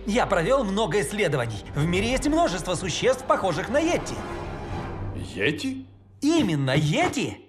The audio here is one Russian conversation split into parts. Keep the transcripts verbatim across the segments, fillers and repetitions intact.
Я провел много исследований. В мире есть множество существ, похожих на йети. Йети? Именно йети.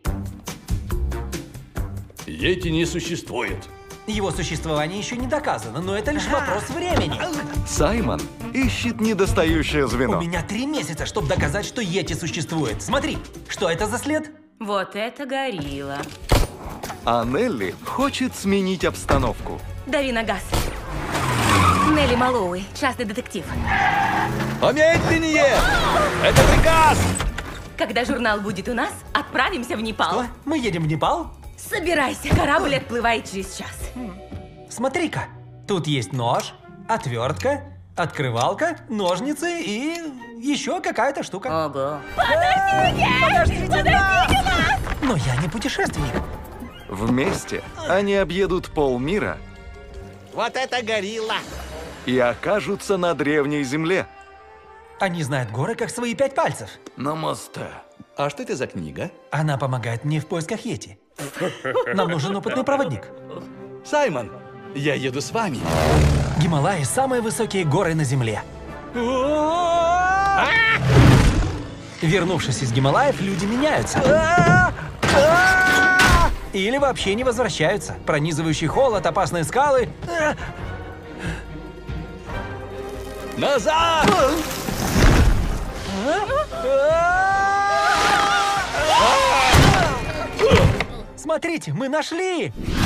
Йети не существует. Его существование еще не доказано, но это лишь вопрос времени. Саймон ищет недостающее звено. У меня три месяца, чтобы доказать, что йети существует. Смотри, что это за след? Вот это горилла. А Нелли хочет сменить обстановку. Дави на газ. Нелли Малоуи, частный детектив. Помедленнее! Это приказ! Когда журнал будет у нас, отправимся в Непал. Что? Мы едем в Непал? Собирайся, корабль отплывает через час. Смотри-ка, тут есть нож, отвертка, открывалка, ножницы и еще какая-то штука. Ого. Подождите нас! Но я не путешественник. Вместе они объедут полмира Вот это горилла! и окажутся на древней земле. Они знают горы как свои пять пальцев. Намасте. А что это за книга? Она помогает мне в поисках йети. Нам нужен опытный проводник. Саймон, я еду с вами. Гималаи – самые высокие горы на Земле. Вернувшись из Гималаев, люди меняются. Или вообще не возвращаются. Пронизывающий холод, опасные скалы. Назад! Смотрите, мы нашли!